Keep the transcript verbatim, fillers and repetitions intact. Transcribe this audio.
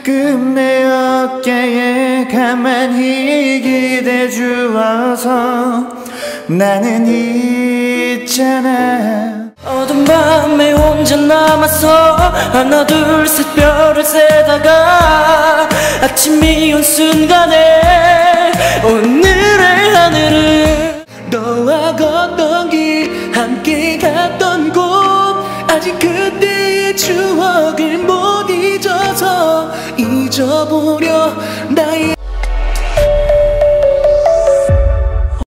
가끔 내 어깨에 가만히 기대주어서 나는 있잖아. 어두운 밤에 혼자 남아서 하나 둘 셋 별을 세다가 아침이 온 순간에 오늘의 하늘은 너와 걷던 길 함께 갔던 곳 아직 그때의 추억